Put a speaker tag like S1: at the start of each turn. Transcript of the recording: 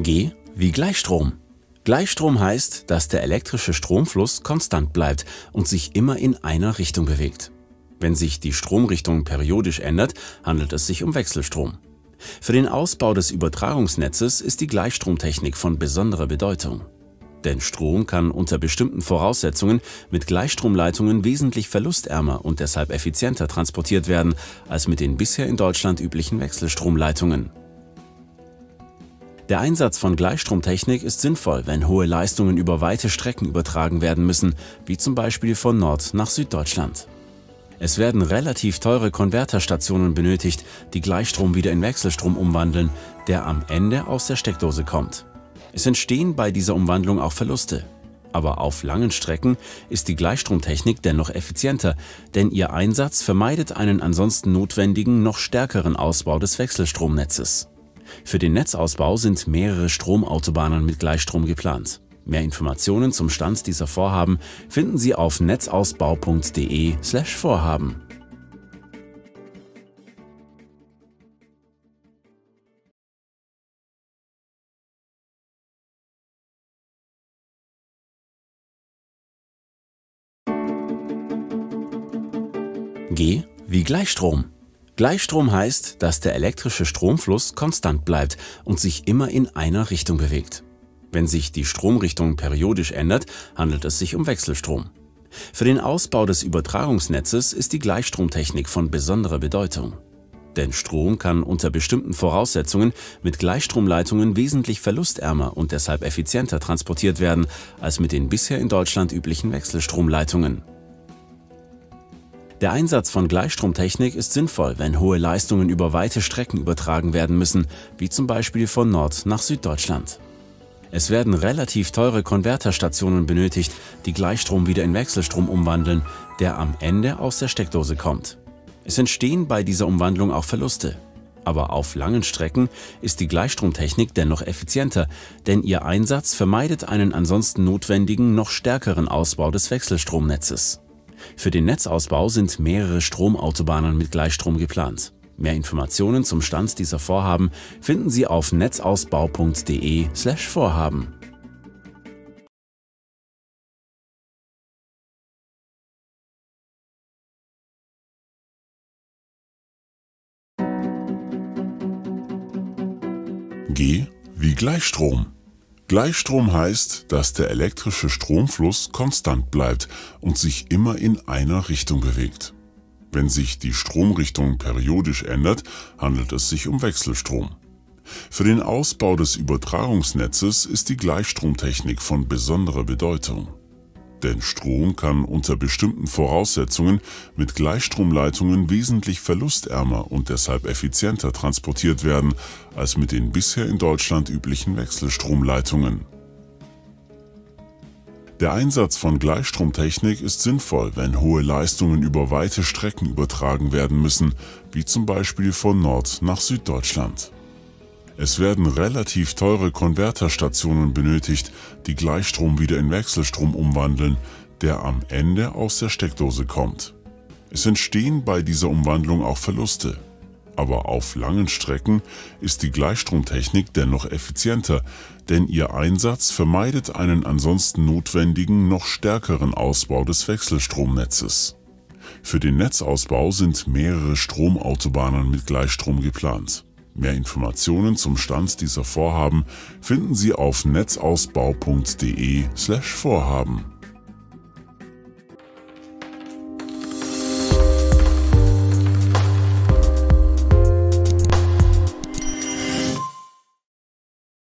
S1: G wie Gleichstrom. Gleichstrom heißt, dass der elektrische Stromfluss konstant bleibt und sich immer in einer Richtung bewegt. Wenn sich die Stromrichtung periodisch ändert, handelt es sich um Wechselstrom. Für den Ausbau des Übertragungsnetzes ist die Gleichstromtechnik von besonderer Bedeutung. Denn Strom kann unter bestimmten Voraussetzungen mit Gleichstromleitungen wesentlich verlustärmer und deshalb effizienter transportiert werden als mit den bisher in Deutschland üblichen Wechselstromleitungen. Der Einsatz von Gleichstromtechnik ist sinnvoll, wenn hohe Leistungen über weite Strecken übertragen werden müssen, wie zum Beispiel von Nord- nach Süddeutschland. Es werden relativ teure Konverterstationen benötigt, die Gleichstrom wieder in Wechselstrom umwandeln, der am Ende aus der Steckdose kommt. Es entstehen bei dieser Umwandlung auch Verluste. Aber auf langen Strecken ist die Gleichstromtechnik dennoch effizienter, denn ihr Einsatz vermeidet einen ansonsten notwendigen, noch stärkeren Ausbau des Wechselstromnetzes. Für den Netzausbau sind mehrere Stromautobahnen mit Gleichstrom geplant. Mehr Informationen zum Stand dieser Vorhaben finden Sie auf netzausbau.de/Vorhaben. G wie Gleichstrom. Gleichstrom heißt, dass der elektrische Stromfluss konstant bleibt und sich immer in einer Richtung bewegt. Wenn sich die Stromrichtung periodisch ändert, handelt es sich um Wechselstrom. Für den Ausbau des Übertragungsnetzes ist die Gleichstromtechnik von besonderer Bedeutung. Denn Strom kann unter bestimmten Voraussetzungen mit Gleichstromleitungen wesentlich verlustärmer und deshalb effizienter transportiert werden als mit den bisher in Deutschland üblichen Wechselstromleitungen. Der Einsatz von Gleichstromtechnik ist sinnvoll, wenn hohe Leistungen über weite Strecken übertragen werden müssen, wie zum Beispiel von Nord- nach Süddeutschland. Es werden relativ teure Konverterstationen benötigt, die Gleichstrom wieder in Wechselstrom umwandeln, der am Ende aus der Steckdose kommt. Es entstehen bei dieser Umwandlung auch Verluste. Aber auf langen Strecken ist die Gleichstromtechnik dennoch effizienter, denn ihr Einsatz vermeidet einen ansonsten notwendigen, noch stärkeren Ausbau des Wechselstromnetzes. Für den Netzausbau sind mehrere Stromautobahnen mit Gleichstrom geplant. Mehr Informationen zum Stand dieser Vorhaben finden Sie auf netzausbau.de/Vorhaben.
S2: G wie Gleichstrom. Gleichstrom heißt, dass der elektrische Stromfluss konstant bleibt und sich immer in einer Richtung bewegt. Wenn sich die Stromrichtung periodisch ändert, handelt es sich um Wechselstrom. Für den Ausbau des Übertragungsnetzes ist die Gleichstromtechnik von besonderer Bedeutung. Denn Strom kann unter bestimmten Voraussetzungen mit Gleichstromleitungen wesentlich verlustärmer und deshalb effizienter transportiert werden als mit den bisher in Deutschland üblichen Wechselstromleitungen. Der Einsatz von Gleichstromtechnik ist sinnvoll, wenn hohe Leistungen über weite Strecken übertragen werden müssen, wie zum Beispiel von Nord- nach Süddeutschland. Es werden relativ teure Konverterstationen benötigt, die Gleichstrom wieder in Wechselstrom umwandeln, der am Ende aus der Steckdose kommt. Es entstehen bei dieser Umwandlung auch Verluste. Aber auf langen Strecken ist die Gleichstromtechnik dennoch effizienter, denn ihr Einsatz vermeidet einen ansonsten notwendigen, noch stärkeren Ausbau des Wechselstromnetzes. Für den Netzausbau sind mehrere Stromautobahnen mit Gleichstrom geplant. Mehr Informationen zum Stand dieser Vorhaben finden Sie auf netzausbau.de/Vorhaben.